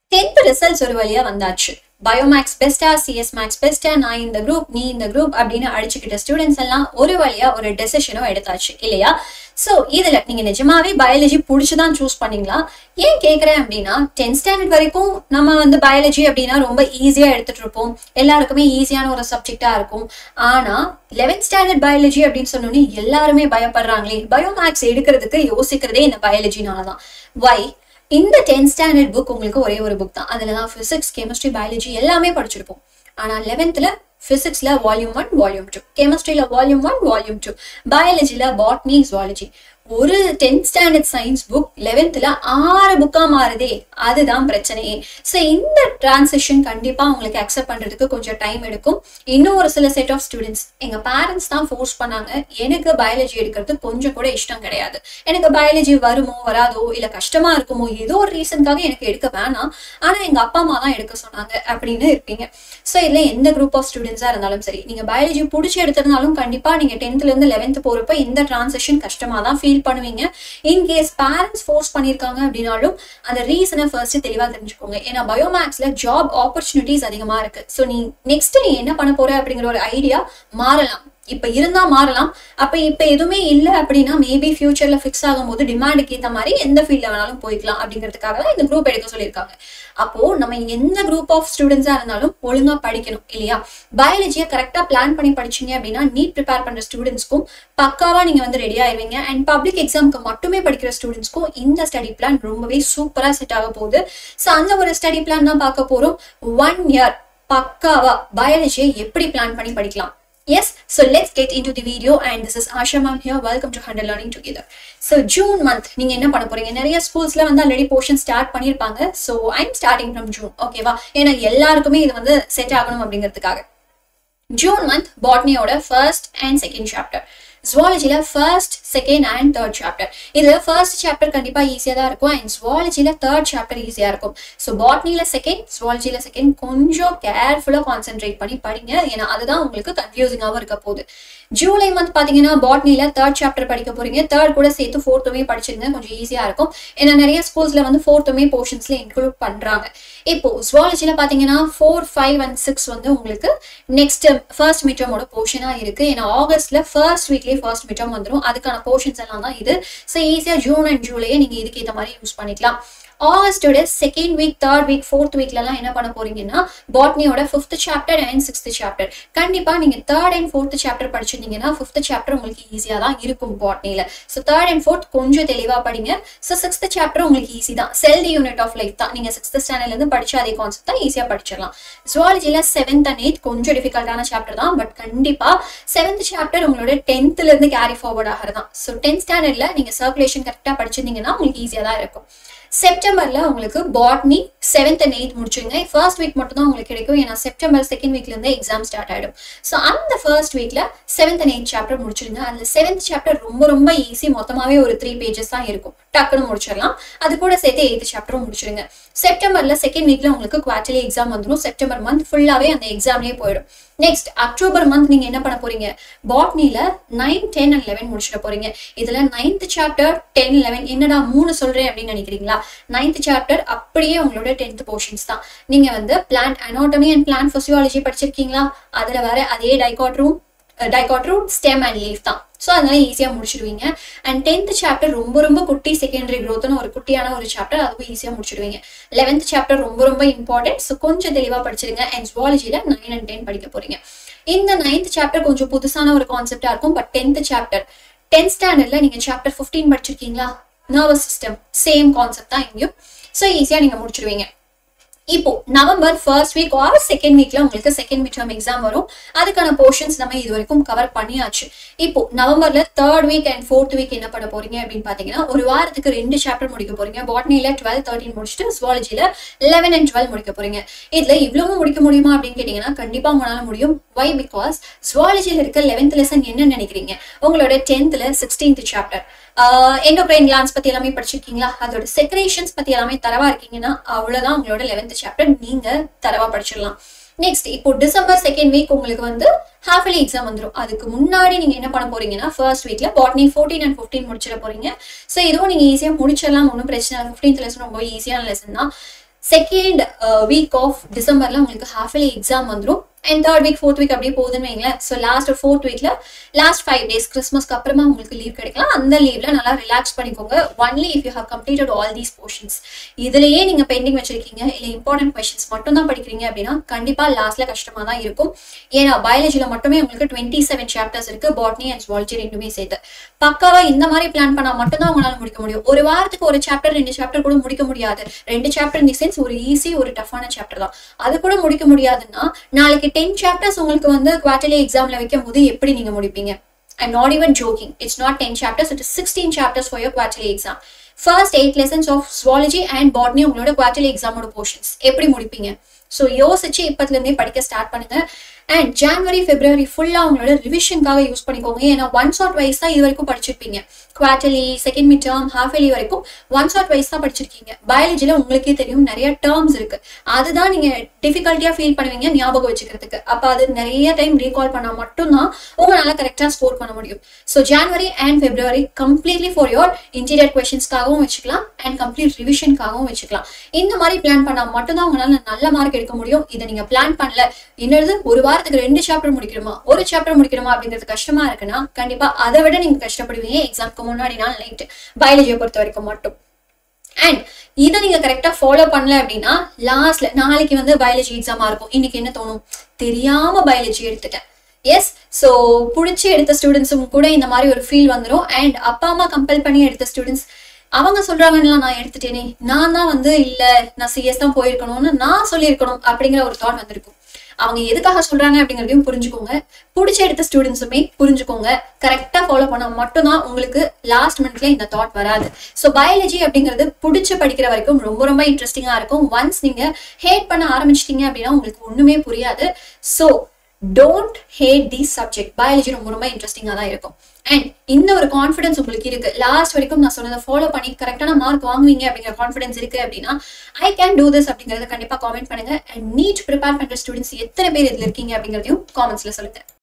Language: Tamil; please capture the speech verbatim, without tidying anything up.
tenth ரிசல்ட்ஸ் ஒரு வழியா வந்தாச்சு. பயோமேக்ஸ் பெஸ்டா, சிஎஸ் மேக்ஸ் பெஸ்டா, நான் இந்த குரூப் நீ இந்த குரூப் அப்படின்னு அடிச்சுக்கிட்ட ஸ்டூடெண்ட்ஸ் எல்லாம் ஒரு வழியா ஒரு டெசிஷனும் எடுத்தாச்சு இல்லையா? சோ இதுல நீங்க நிஜமாவே பயாலஜி புடிச்சுதான் சூஸ் பண்ணீங்களா? ஏன் கேக்குறேன் அப்படின்னா, டென்த் ஸ்டாண்டர்ட் வரைக்கும் நம்ம வந்து பயாலஜி அப்படின்னா ரொம்ப ஈஸியா எடுத்துட்டு இருப்போம், எல்லாருக்குமே ஈஸியான ஒரு சப்ஜெக்டா இருக்கும். ஆனா லெவன்த் ஸ்டாண்டர்ட் பயாலஜி அப்படின்னு சொன்னோன்னே எல்லாருமே பயப்படுறாங்களே, பயோமேக்ஸ் எடுக்கிறதுக்கு யோசிக்கிறதே இந்த பயாலஜினாலதான். வை? இந்த டென்த் ஸ்டாண்டர்ட் புக் உங்களுக்கு ஒரே ஒரு புக் தான், அதுலதான் பிசிக்ஸ், கெமிஸ்ட்ரி, பயாலஜி எல்லாமே படிச்சிருப்போம். ஆனா லெவன்த்ல பிசிக்ஸ்ல வால்யூம் ஒன், வால்யூம் டூ, கெமிஸ்ட்ரியில வால்யூம் ஒன், வால்யூம் டூ, பயாலஜில பாட்னி, ஜுவாலஜி. ஒரு டென்த் ஸ்டாண்டர்ட் சயின்ஸ் புக் லெவன்த்ல ஆறு புக்கா மாறுதே, அதுதான் பிரச்சனையே. சோ இந்த டிரான்சிஷன் கண்டிப்பா உங்களுக்கு அக்செப்ட் பண்றதுக்கு கொஞ்சம் டைம் எடுக்கும். இன்னும் ஒரு சில செட் ஆஃப் ஸ்டூடெண்ட்ஸ், எங்க பேரண்ட்ஸ் தான் ஃபோர்ஸ் பண்ணாங்க, எனக்கு பயாலஜி எடுக்கிறது கொஞ்சம் கூட இஷ்டம் கிடையாது, எனக்கு பயாலஜி வருமோ வராதோ இல்ல கஷ்டமா இருக்குமோ ஏதோ ஒரு ரீசனுக்காக எனக்கு எடுக்க வேணாம், ஆனா எங்க அப்பா அம்மா தான் எடுக்க சொன்னாங்க அப்படின்னு இருப்பீங்க. சோ இதுல எந்த குரூப் ஆஃப் ஸ்டூடெண்ட்ஸா இருந்தாலும் சரி, நீங்க பயாலஜி பிடிச்சி எடுத்திருந்தாலும் கண்டிப்பா நீங்க டென்த்ல இருந்து லெவன்த் போறப்ப இந்த டிரான்சிஷன் கஷ்டமா தான் ஃபீல் பண்ணுவீங்க. இன்கேஸ் பேரண்ட்ஸ் ஃபோர்ஸ் பண்ணிருக்காங்க அப்படின்னாலும் அந்த ரீசனை ஃபர்ஸ்ட் தெளிவா தெரிஞ்சுக்கோங்க. ஏன்னா பயோமேக்ஸ்ல ஜாப் ஆப்பர்ச்சுனிட்டிஸ் அதிகமா இருக்கு. சோ நீ நெக்ஸ்ட் நீ என்ன பண்ண போற அப்படிங்கிற ஒரு ஐடியா மாறலாம், இப்ப இருந்தா மாறலாம். அப்ப இப்ப எதுவுமே இல்லை அப்படின்னா மேபி ஃபியூச்சர்ல ஃபிக்ஸ் ஆகும் போது டிமாண்டுக்கு ஏற்ற மாதிரி எந்த ஃபீல்ட்ல வேணாலும் போய்க்கலாம் அப்படிங்கிறதுக்காக தான் இந்த குரூப் எடுக்க சொல்லியிருக்காங்க. அப்போ நம்ம எந்த குரூப் ஆஃப் ஸ்டூடெண்ட்ஸா இருந்தாலும் ஒழுங்கா படிக்கணும் இல்லையா? பயாலஜியை கரெக்டா பிளான் பண்ணி படிச்சீங்க அப்படின்னா நீட் ப்ரிப்பேர் பண்ற ஸ்டூடெண்ட்ஸ்க்கும் பக்காவா நீங்க வந்து ரெடி ஆயிருவீங்க. அண்ட் பப்ளிக் எக்ஸாமுக்கு மட்டுமே படிக்கிற ஸ்டூடெண்ட்ஸ்க்கும் இந்த ஸ்டடி பிளான் ரொம்பவே சூப்பரா செட் ஆக போகுது. ஸோ அந்த ஒரு ஸ்டடி பிளான் தான் பார்க்க போறோம். ஒன் இயர் பக்காவா பயாலஜியை எப்படி பிளான் பண்ணி படிக்கலாம். Yes, so let's get into the video and this is Asha ma'am here. Welcome to one hundred Learning Together. So June month நீங்க என்ன பண்ண போறீங்க? நிறைய ஸ்கூல்ஸ்ல வந்து ஆல்ரெடி போர்ஷன் ஸ்டார்ட் பண்ணிருப்பாங்க. So I'm starting from June. ஓகேவா? ஏன்னா எல்லாருக்குமே இது வந்து செட் ஆகணும் அப்படிங்கிறதுக்காக. ஜூன் மந்த் பாட்னியோட ஃபர்ஸ்ட் அண்ட் செகண்ட் சாப்டர், ஜுவாலஜில first, second and third chapter. இதுல ஃபர்ஸ்ட் சாப்டர் கண்டிப்பா ஈஸியா தான் இருக்கும் அண்ட் ஜுவாலஜில தேர்ட் சாப்டர் ஈஸியா இருக்கும். ஸோ பாட்னில செகண்ட், ஜுவாலஜில செகண்ட் கொஞ்சம் கேர்ஃபுல்லா கான்சென்ட்ரேட் பண்ணி படிங்க, ஏன்னா அதுதான் உங்களுக்கு கன்ஃபியூசிங்காகவும் இருக்க போகுது. ஜூலை மந்த் பாத்தீங்கன்னா பாட்னில தேர்ட் சாப்டர் படிக்க போறீங்க, தேர்ட் கூட சேர்த்து ஃபோர்த்துமே படிச்சிருங்க, கொஞ்சம் ஈஸியா இருக்கும். ஏன்னா நிறைய ஸ்கூல்ஸ்ல வந்து ஃபோர்த்துமே போர்ஷன்ஸ்ல இன்க்ளூட் பண்றாங்க. இப்போ ஜுவாலஜில பாத்தீங்கன்னா ஃபோர், ஃபைவ் அண்ட் சிக்ஸ் வந்து உங்களுக்கு நெக்ஸ்ட் ஃபர்ஸ்ட் மிட்டர்மோட போர்ஷனா இருக்கு. ஏன்னா ஆகஸ்ட்ல ஃபர்ஸ்ட் வீக்லயே ஃபர்ஸ்ட் மிட்டர்ம் வந்துடும், அதுக்கான போர்ஷன்ஸ் எல்லாம் தான் இது. ஸோ ஈஸியா ஜூன் அண்ட் ஜூலையே நீங்க இதுக்கு ஏற்ற மாதிரி யூஸ் பண்ணிக்கலாம். ஆகஸ்டோட second week, third week, fourth வீக்ல எல்லாம் என்ன பண்ண போறீங்கன்னா பாட்னியோட fifth chapter and sixth chapter. கண்டிப்பா நீங்க தேர்ட் அண்ட் ஃபோர்த் சாப்டர் படிச்சிருந்தீங்கன்னா ஃபிஃப்த் சாப்டர் உங்களுக்கு ஈஸியா தான் இருக்கும் பாட்னில. ஸோ தேர்ட் அண்ட் ஃபோர்த் கொஞ்சம் தெளிவா படிங்க. ஸோ சிக்ஸ்த் சாப்டர் உங்களுக்கு ஈஸி தான், cell the unit of life தான், நீங்க சிக்ஸ்த் ஸ்டாண்டர்ட்ல இருந்து படிச்ச அதே கான்செப்ட் தான், ஈஸியா படிச்சிடலாம். ஜுவாலஜில செவன்த் அண்ட் எய்த் கொஞ்சம் டிஃபிகல்ட்டான சாப்டர் தான், பட் கண்டிப்பா செவன்த் சாப்டர் உங்களோட டென்த்ல இருந்து கேரி ஃபார்வர்ட் ஆகிறதான். ஸோ டென்த் ஸ்டாண்டர்ட்ல நீங்க சர்க்குலேஷன் கரெக்டா படிச்சிருந்தீங்கன்னா உங்களுக்கு ஈஸியா தான் இருக்கும். செப்டம்பர்ல உங்களுக்கு பாட்னி செவன்த் அண்ட் எய்த் முடிச்சுங்க. ஃபர்ஸ்ட் வீக் மட்டும் தான் உங்களுக்கு கிடைக்கும், ஏன்னா செப்டம்பர் செகண்ட் வீக்ல இருந்து எக்ஸாம் ஸ்டார்ட் ஆயிடும். ஸோ அந்த ஃபர்ஸ்ட் வீக்ல செவன்த் அண்ட் எய்த் சாப்டர் முடிச்சிருங்க. அதுல செவன்த் சாப்டர் ரொம்ப ரொம்ப ஈஸி, மொத்தமாவே ஒரு த்ரீ பேஜஸ் தான் இருக்கும், டக்குன்னு முடிச்சிடலாம். அது கூட சேர்த்து எய்த் சாப்டரும் முடிச்சிருங்க. செப்டம்பர்ல செகண்ட் வீக்ல உங்களுக்கு குவார்டர்லி எக்ஸாம் வந்துடும். செப்டம்பர் மந்த் ஃபுல்லாவே அந்த எக்ஸாம்லயே போயிடும். நெக்ஸ்ட் அக்டோபர் மந்த் நீங்க என்ன பண்ண போறீங்க? பாட்னில நைன், டென் அண்ட் லெவன் முடிச்சிட போறீங்க. இதுல நைன்த் சாப்டர், டென், லெவன் என்னடா மூணு சொல்றேன் அப்படின்னு நினைக்கிறீங்களா? நைன்த் சாப்டர் அப்படியே உங்களோட டென்த் போர்ஷன்ஸ் தான். நீங்க வந்து plant anatomy and plant physiology படிச்சிருக்கீங்களா? அதுல வர அதே dicot room, dicot root, stem and leaf தான். ஸோ அதனால ஈஸியா முடிச்சிடுவீங்க. அண்ட் டென்த் சாப்டர் ரொம்ப ரொம்ப குட்டி, செகண்டரி க்ரோத்னு ஒரு குட்டியான ஒரு சாப்டர், அதுவும் ஈஸியா முடிச்சிடுவீங்க. லெவன்த் சாப்டர் ரொம்ப ரொம்ப இம்பார்ட்டன்ட், ஸோ கொஞ்சம் தெளிவா படிச்சிருங்க. அண்ட் ஜுவாலஜில நைன் அண்ட் டென் படிக்க போறீங்க. இந்த நைன்த் சாப்டர் கொஞ்சம் புதுசான ஒரு கான்செப்டா இருக்கும், பட் டென்த் சாப்டர், டென்த் ஸ்டாண்டர்ட்ல நீங்க சாப்டர் பிப்டீன் படிச்சிருக்கீங்களா? நர்வஸ் சிஸ்டம், சேம் கான்செப்ட் தான் இங்கேயும். ஸோ ஈஸியா நீங்க முடிச்சிடுவீங்க. இப்போ November first week or second வீக்ல உங்களுக்கு செகண்ட் மிட் டர்ம் எக்ஸாம் வரும். அதுக்கான போர்ஷன்ஸ் நம்ம இது வரைக்கும் கவர் பண்ணியாச்சு. இப்போ நவம்பர்ல third week and fourth week என்ன பண்ண போறீங்க அப்படின்னு பாத்தீங்கன்னா, ஒரு வாரத்துக்கு ரெண்டு சாப்டர் முடிக்க போறீங்க. பாட்னில டுவெல், தேர்ட்டின் முடிச்சுட்டு ஜுவாலஜில லெவன் அண்ட் டுவெல் முடிக்க போறீங்க. இதுல இவ்வளவும் முடிக்க முடியுமா அப்படின்னு கேட்டீங்கன்னா கண்டிப்பா உங்களால முடியும். வை? பிகாஸ் ஜுவாலஜில இருக்க லெவன்த் லெசன் என்ன நினைக்கிறீங்க? உங்களோட டென்த்ல சிக்ஸ்டீன்த் சாப்டர் எண்டோக்ரைன் கிளான்ஸ் பத்தி எல்லாமே படிச்சிருக்கீங்களா? அதோட செக்ரேஷன்ஸ் பத்தி எல்லாமே தரவா இருக்கீங்கன்னா அவ்வளவுதான் உங்களோட லெவன்த் சாப்டர் நீங்க தரவா படிச்சிடலாம். நெக்ஸ்ட் இப்போ டிசம்பர் செகண்ட் வீக் உங்களுக்கு வந்து ஹாஃப் இயர்லி எக்ஸாம் வந்துடும். அதுக்கு முன்னாடி நீங்க என்ன பண்ண போறீங்கன்னா ஃபர்ஸ்ட் வீக்ல பாட்னி ஃபோர்டீன் அண்ட் ஃபிஃப்டீன் முடிச்சிட போறீங்க. ஸோ இதுவும் நீங்க ஈஸியா முடிச்சிடலாம், ஒன்றும் பிரச்சனை இல்லை. ஃபிஃப்டீன்த் லெசன் ரொம்ப ஈஸியான லெசன் தான். செகண்ட் வீக் ஆஃப் டிசம்பர்ல உங்களுக்கு ஹாஃப் இயர்லி எக்ஸாம் வந்துடும் and third week fourth week அப்படியே போகுதுன்னு வைங்களேன். ஸோ லாஸ்ட் ஒரு ஃபோர்த் வீக்ல லாஸ்ட் ஃபைவ் டேஸ் கிறிஸ்மஸ்க்கு அப்புறமா உங்களுக்கு லீவ் கிடைக்கலாம். அந்த லீவ்ல நல்லா ரிலாக்ஸ் பண்ணிக்கோங்க. Only if you have completed all these portions. இதுலயே நீங்க பெண்டிங் வச்சிருக்கீங்க இல்ல இம்பார்ட்டன்ட் கொஸ்டின்ஸ் மட்டும் தான் படிக்கிறீங்க அப்படின்னா கண்டிப்பா லாஸ்ட்ல கஷ்டமா தான் இருக்கும். ஏன்னா பயாலஜில மட்டுமே உங்களுக்கு டுவெண்ட்டி செவன் சாப்டர்ஸ் இருக்கு, பாட்னி அண்ட் ஜுவாலஜி ரெண்டுமே சேர்த்து. பக்காவா இந்த மாதிரி பிளான் பண்ணா மட்டும் தான் உங்களால முடிக்க முடியும். ஒரு வாரத்துக்கு ஒரு சாப்டர் ரெண்டு சாப்டர் கூட முடிக்க முடியாது. ரெண்டு சாப்டர் இன் தி சென்ஸ் ஒரு ஈஸி ஒரு டஃபான சாப்டர் தான், அது கூட முடிக்க முடியாதுன்னா நாளைக்கு டென் சாப்டர்ஸ் உங்களுக்கு வந்து குவார்டர்லி எக்ஸாம்ல வைக்கும் போது எப்படி நீங்க முடிப்பீங்க? I'm not even joking. It's not ten chapters, it is sixteen chapters for your quarterly exam. First eight lessons of zoology and botany உங்களோட quarterly exam ஓட portions எப்படி முடிப்பீங்க? ஸோ யோசிச்சு இப்பத்துல இருந்தே படிக்க ஸ்டார்ட் பண்ணுங்க. அண்ட் ஜான்வரி பிப்ரவரி ஃபுல்லா உங்களோட ரிவிஷனுக்காக யூஸ் பண்ணிக்கோங்க. ஏன்னா ஒன்ஸ் ஆர் ட்வைஸ் தான் இது வரைக்கும் படிச்சிருப்பீங்க. Quarterly, second mid term, half yearly வரைக்கும் ஒன்ஸ் ஆர் ட்வைஸ் தான் படிச்சிருக்கீங்க. பயாலஜில உங்களுக்கே தெரியும் நிறைய டேர்ம்ஸ் இருக்கு, அதுதான் நீங்க டிஃபிகல்ட்டியா ஃபீல் பண்ணுவீங்க ஞாபகம் வச்சுக்கிறதுக்கு. அப்ப அது நிறைய டைம் ரீகால் பண்ணா மட்டும்தான் உங்களால கரெக்டா ஸ்கோர் பண்ண முடியும். So January and February completely for your interior கொஸ்டின்ஸ்க்காகவும் வச்சுக்கலாம் அண்ட் கம்ப்ளீட் ரிவிஷனுக்காகவும் வச்சுக்கலாம். இந்த மாதிரி பிளான் பண்ணா மட்டும்தான் உங்களால நல்ல மார்க் எடுக்க முடியும். இதை நீங்க பிளான் பண்ணல, என்னது ஒரு வாரத்துக்கு ரெண்டு சாப்டர் முடிக்கணுமா ஒரு சாப்டர் முடிக்கணுமா அப்படிங்கிறது கஷ்டமா இருக்குன்னா கண்டிப்பா அதை விட நீங்க கஷ்டப்படுவீங்க எக்ஸாம்க்கு முன்னாடி நாள் நைட் பயாலஜியை பொறுத்த வரைக்கும் மட்டும். அண்ட் இதை நீங்க கரெக்டா ஃபாலோ பண்ணல அப்படின்னா லாஸ்ட்ல நாளைக்கு வந்து பயாலஜி எக்ஸாமா இருக்கும். இன்னைக்கு என்ன தோணும், தெரியாம பயாலஜி எடுத்துட்டேன். எஸ், ஸோ பிடிச்சி எடுத்த ஸ்டூடெண்ட்ஸும் கூட இந்த மாதிரி ஒரு ஃபீல் வந்துடும். அண்ட் அப்பா அம்மா கம்பல் பண்ணி எடுத்த ஸ்டூடெண்ட்ஸ் அவங்க சொல்றாங்கன்னா நான் எடுத்துட்டேனே, நான் தான் வந்து இல்ல நான் சிஎஸ் தான் போயிருக்கணும்னு நான் சொல்லியிருக்கணும் அப்படிங்கிற ஒரு தாட் வந்திருக்கும். அவங்க எதுக்காக சொல்றாங்க அப்படிங்கிறதையும் புரிஞ்சுக்கோங்க. பிடிச்ச எடுத்த ஸ்டூடெண்ட்ஸுமே புரிஞ்சுக்கோங்க. கரெக்டா ஃபாலோ பண்ணா மட்டும்தான் உங்களுக்கு லாஸ்ட் மினிட்ல இந்த தாட் வராது. ஸோ பயாலஜி அப்படிங்கிறது பிடிச்ச படிக்கிற வரைக்கும் ரொம்ப ரொம்ப இன்ட்ரெஸ்டிங்கா இருக்கும். ஒன்ஸ் நீங்க ஹேட் பண்ண ஆரம்பிச்சிட்டீங்க அப்படின்னா உங்களுக்கு ஒண்ணுமே புரியாது. So don't hate this subject. Biology ரொம்ப ரொம்ப இன்ட்ரெஸ்டிங்கா தான் இருக்கும். அண்ட் இந்த ஒரு கான்ஃபிடன்ஸ் உங்களுக்கு இருக்கு, லாஸ்ட் வரைக்கும் நான் சொன்னதை ஃபாலோ பண்ணி கரெக்டான மார்க் வாங்குவீங்க அப்படிங்கிற கான்ஃபிடன்ஸ் இருக்கு அப்படின்னா ஐ கேன் டூ திஸ் அப்படிங்கறத கண்டிப்பா காமெண்ட் பண்ணுங்க. அண்ட் நீட் ப்ரிப்பேர் பண்ற ஸ்டூடெண்ட்ஸ் எத்தனை பேர் இதுல இருக்கீங்க அப்படிங்கிறதையும் காமெண்ட்ஸ்ல சொல்லுங்க.